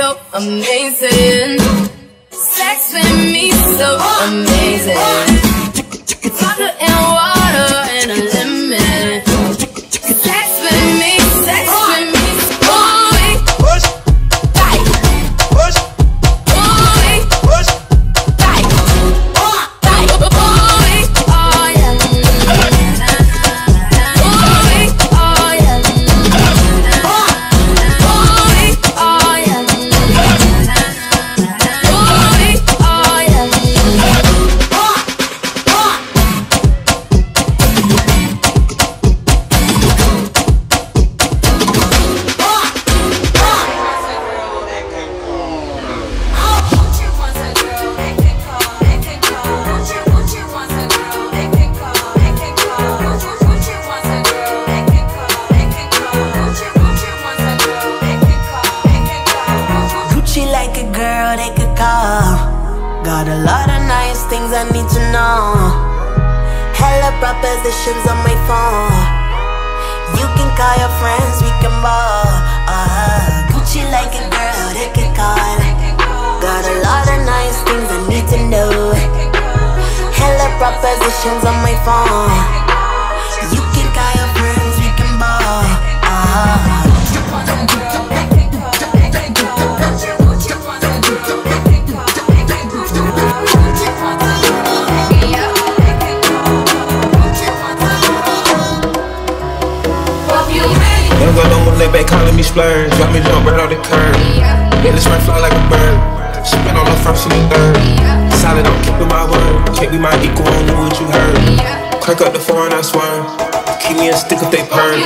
so amazing. Sex with me so amazing. Vodka and water and a lemon. Sex with me, sex with me. Push, fight, push, fight, push, fight, fight, oh yeah, oh yeah, got a lot of nice things I need to know. Hella propositions on my phone. You can call your friends, we can ball. Gucci like a girl, they can call. Got a lot of nice things I need to know. Hella propositions on my phone. You can call your friends, we can ball. Back calling me splurge, got me jump right off the curb. Let this run fly like a bird. Spin on the first and the third. Solid, I'm keeping my word. Can't be my equal, I know what you heard. Crank up the foreign, I swear. Keep me a stick if they purge.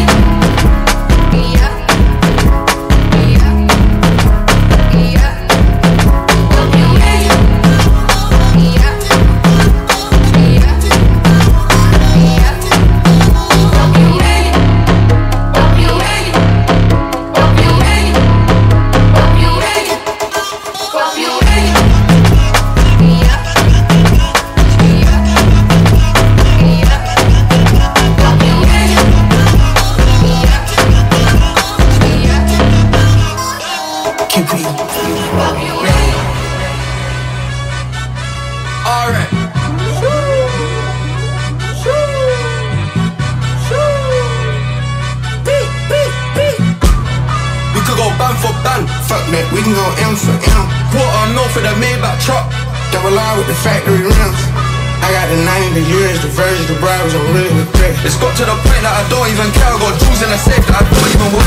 We can go M for M. Quarter north for the Maybach truck. Double R with the factory rims. I got the 9, the years, the versions, the bribes, I'm really regret. It's got to the point that I don't even care. I got jewels in the safe that I don't even